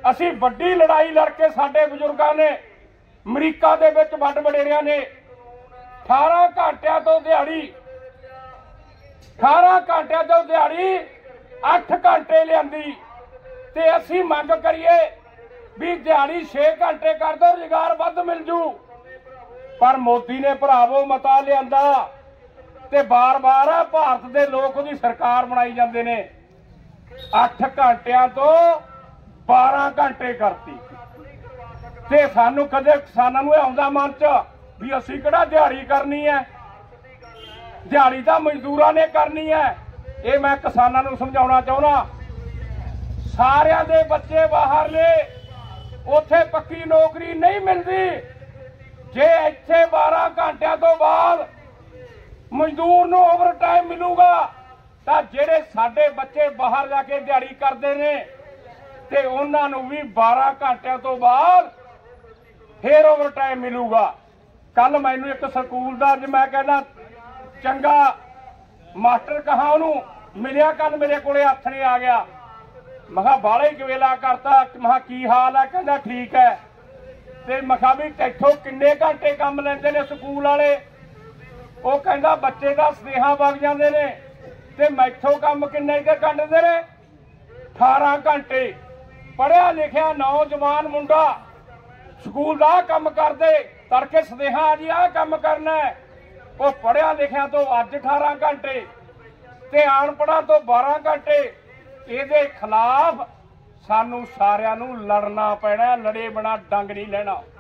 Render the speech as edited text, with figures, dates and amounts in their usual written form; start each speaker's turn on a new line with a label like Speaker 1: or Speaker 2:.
Speaker 1: असी वड्डी लड़ाई लड़के साडे बजुर्गां ने अमरीका दे विच वड्ड वडेरियां ने 18 घंटिया तो दिहाड़ी 18 घंटिया तो दिहाड़ी 8 घंटे लियांदी ते असी मंग करिए भी दिहाड़ी 6 घंटे कर दो रोजगार वध मिल जू पर मोदी ने भरावो मता लियांदा ते बार बार भारत दे लोक उहदी सरकार बनाई जांदे ने 8 घंटिया तो 12 घंटे करती ते सानू कदे किसानां नूं आउंदा मन च भी असीं किहड़ा दिहाड़ी करनी है दिहाड़ी तां मजदूरां ने करनी है। ये मैं किसानां नूं समझाउणा चाहुंदा सारियां दे बच्चे बाहर ने उत्थे पक्की नौकरी नहीं मिलती जे इत्थे 12 घंटिया तो बाद मजदूर नूं ओवर टाइम मिलूगा तां जिहड़े साडे बच्चे बाहर जाके दिहाड़ी करदे ने ते उन्हां नूं भी 12 घंटिया तो बाद फिर ओवर टाइम मिलूगा। कल मैनू एक स्कूल का अज मैं कहना चंगा मास्टर कहा उन्होंने मिलिया कल मेरे को हथ नहीं आ गया मैं कहा बाले गवेला करता मैं की हाल है कहना ठीक है ते मैं कहा भी तैथों किन्ने घंटे काम लेंदे ने स्कूल वाले वो कहता बच्चे का स्नेहा वग जाते ने ते मैथों काम किन्ने कटदे ने 18 घंटे पढ़िया लिखिया नौजवान मुंडा स्कूल का काम करते तड़के स्नेहा जी आ काम करना है वो पढ़िया लिखिया तो अज 18 घंटे ते अनपढ़ा तो 12 घंटे ये खिलाफ सानू सारियां नू लड़ना पैना लड़े बिना डंग नहीं लेना।